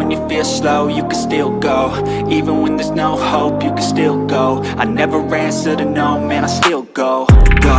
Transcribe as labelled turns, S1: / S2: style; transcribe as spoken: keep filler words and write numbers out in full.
S1: when you feel slow, you can still go. Even when there's no hope, you can still go. I never answer to no, man, I still go. Go,